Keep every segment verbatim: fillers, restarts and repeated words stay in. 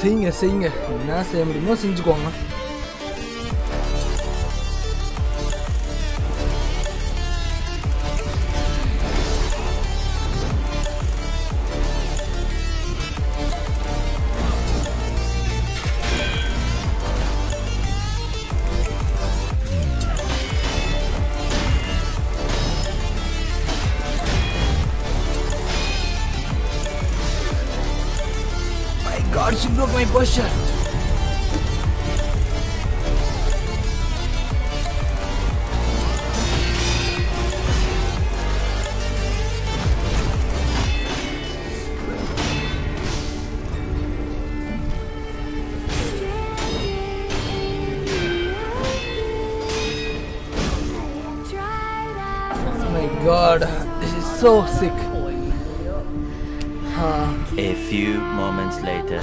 செய்யுங்க செய்யுங்க, என்ன செய்ய முடியுமோ செஞ்சுக்கோங்க. God, she broke my posture. Oh my God, this is so sick. Uh, A few moments later.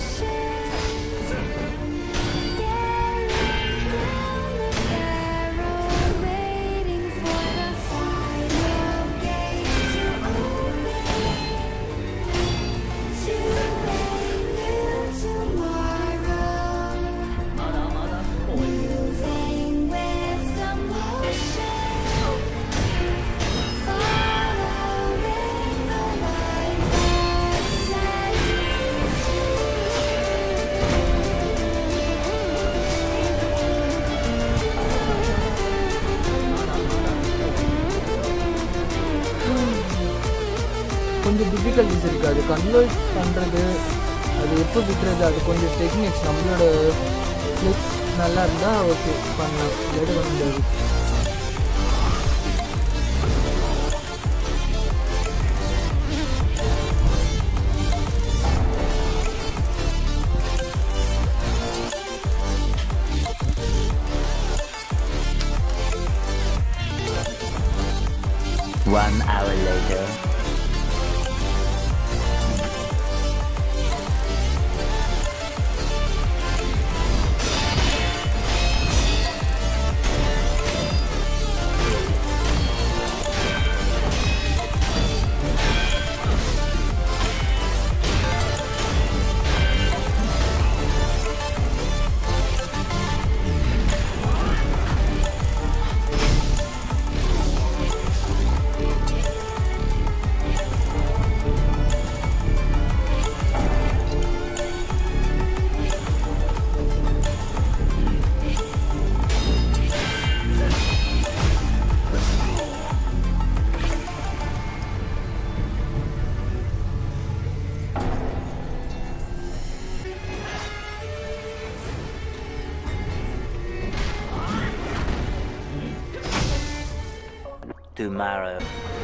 கொஞ்சம் டிஃபிகல்ட்டிஸ் இருக்குது. அது கன்வெர்ட் பண்ணுறது, அது எப்போ விட்டுறது, அது கொஞ்சம் டெக்னிக்ஸ் நம்மளோட ஃப்ளிப்ஸ் நல்லா இருந்தால் ஓகே பண்ணலாம், இல்லாட்டி பண்ண முடியாது. One hour later. Tomorrow.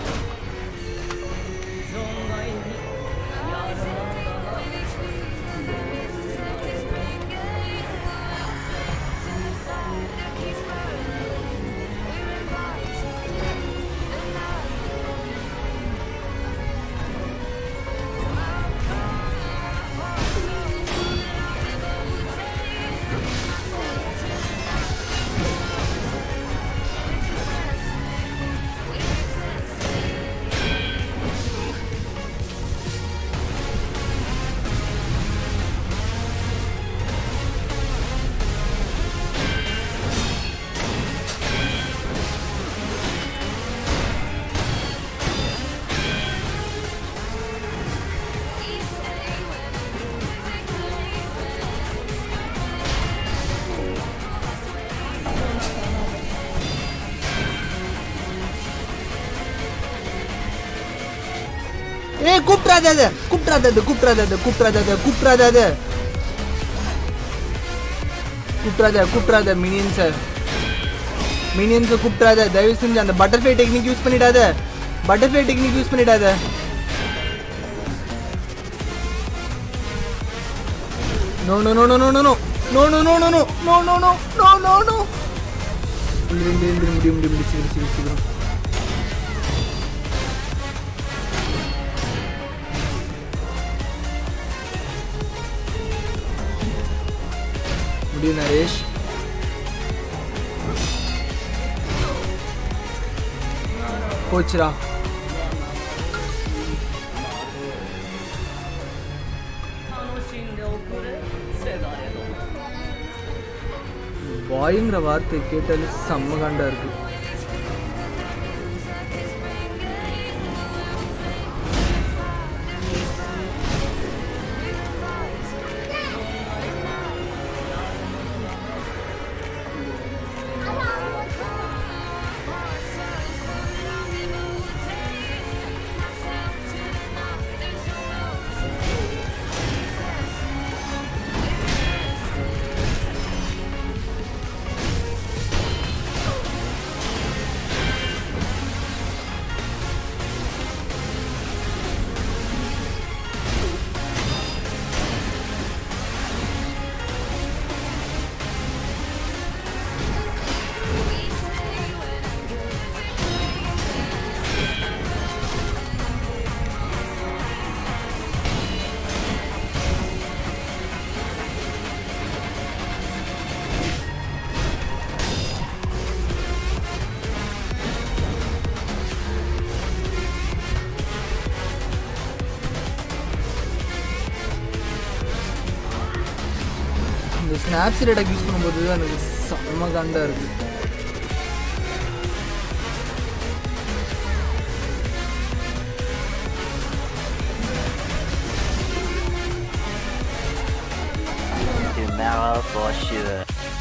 ஏய் கூப்ட்றாதே கூப்ட்றாதே கூப்ட்றாதே கூப்ட்றாதே கூப்ட்றாதே கூப்ட்றாதே கூப்ட்றாதே மினியன்ஸ் மினியன்ஸ் கூப்ட்றாதே தயவு செஞ்சு அந்த பட்டர்ஃப்ளை டெக்னிக் யூஸ் பண்ணிடாத பட்டர்ஃப்ளை டெக்னிக் யூஸ் பண்ணிடாத no no no no no no no no no no no no no no no no no இந்திர இந்திர இந்திர முடியும் முடியும் முடியும் சீக்கிரம் சீக்கிரம் சீக்கிரம் முடியும் நரேஷ் போச்சுடா பாய்ங்கிற வார்த்தை கேட்டாலே செம்ம காண்டா இருக்கு. இந்த ஸ்னாப்சீட் அட்டாக் யூஸ் பண்ணும்போது எனக்கு செம்ம காண்டா இருக்கு. Tomorrow for sure.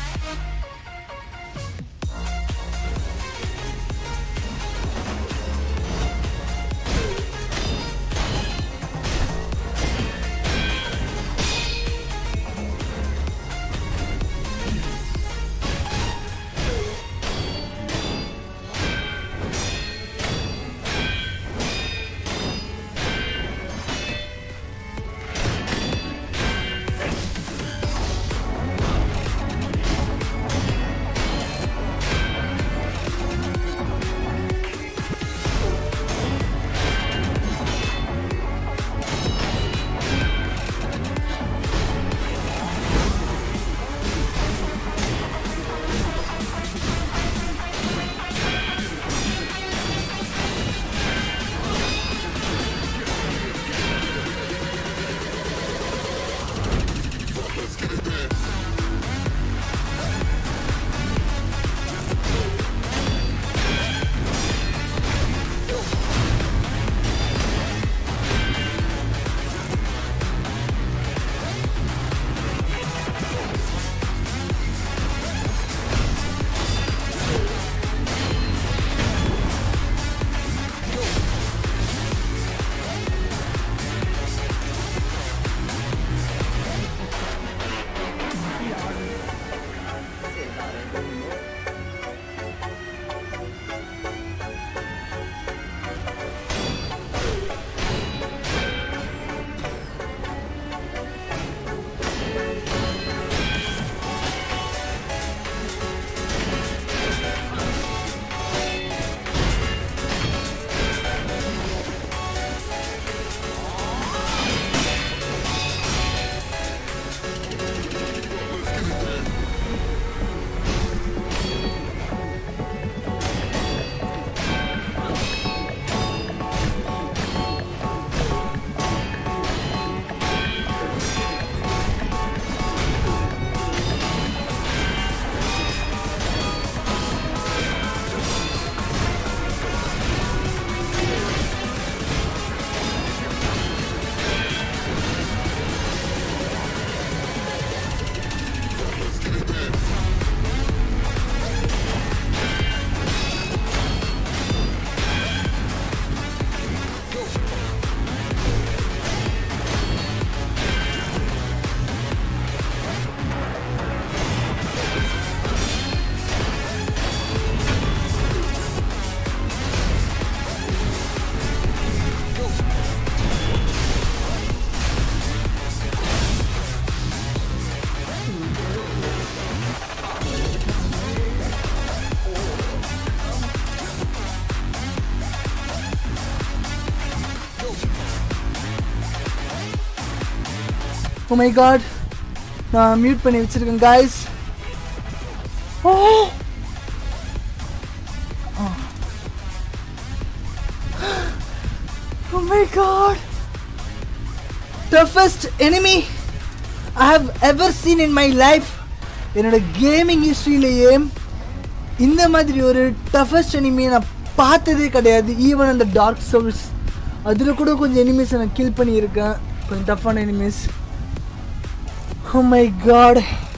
Oh my god, நான் மியூட் பண்ணி வச்சிருக்கேன் guys. Oh, oh my god, toughest enemy I have ever seen in my life. என்னோட கேமிங் ஹிஸ்ட்ரியிலேயே இந்த மாதிரி ஒரு டஃபஸ்ட் எனிமியை நான் பார்த்ததே கிடையாது. ஈவன் அந்த டார்க் சோல்ஸ் அதில் கூட கொஞ்சம் எனிமீஸை நான் கில் பண்ணியிருக்கேன், கொஞ்சம் டஃப்பான enemies. Oh my god,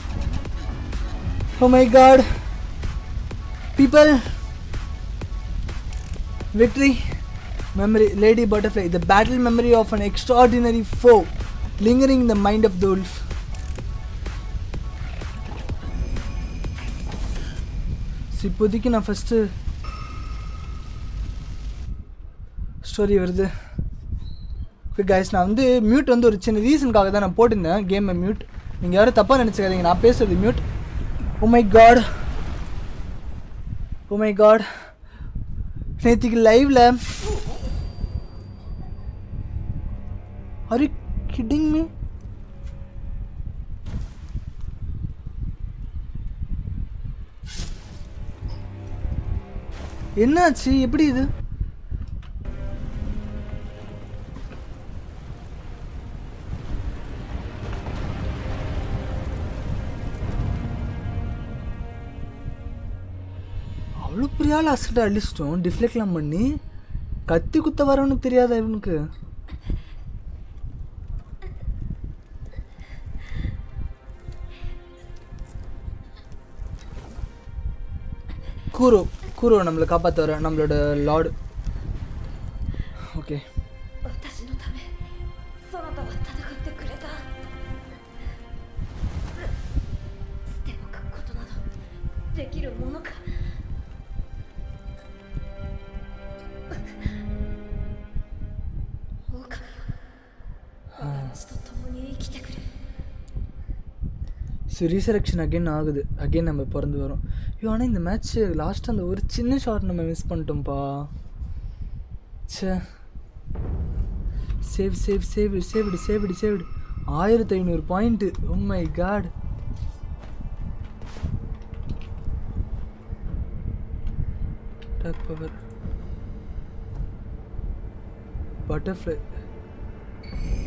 oh my god, people, victory, memory, Lady Butterfly, the battle memory of an extraordinary foe lingering in the mind of the wolf. So இப்போதைக்கு நான் ஃபஸ்ட்டு ஸ்டோரி வருது. ஓகே கைஸ், நான் வந்து mute வந்து ஒரு சின்ன ரீசனுக்காக தான் நான் போட்டிருந்தேன் கேமை மியூட். நீங்கள் யாரும் தப்பாக நினச்சிக்காதீங்க, நான் பேசுறது mute. Oh my god, oh my god, நேற்றுக்கு லைவில் ஆர் யூ கிட்டிங் மீ? என்னாச்சு? எப்படி இது? அவ்வளோ பெரிய ஆள் அசட்டை அடிச்சிட்டோம், டிஃப்ளெக்ட்லாம் பண்ணி. கத்தி குத்த வரவனு தெரியாதா இவனுக்கு? கூரோ கூரோ நம்மளை காப்பாற்ற வர நம்மளோட lord. Okay, so resurrection again ஆகுது, அகெயின் நம்ம பிறந்து வரோம். ஐயோ, ஆனால் இந்த மேட்ச்சு லாஸ்ட்டாக அந்த ஒரு சின்ன ஷாட் நம்ம மிஸ் பண்ணிட்டோம்ப்பா. சே, save save save saved saved saved ஆயிரத்தி ஐநூறு point. Oh my god, power butterfly.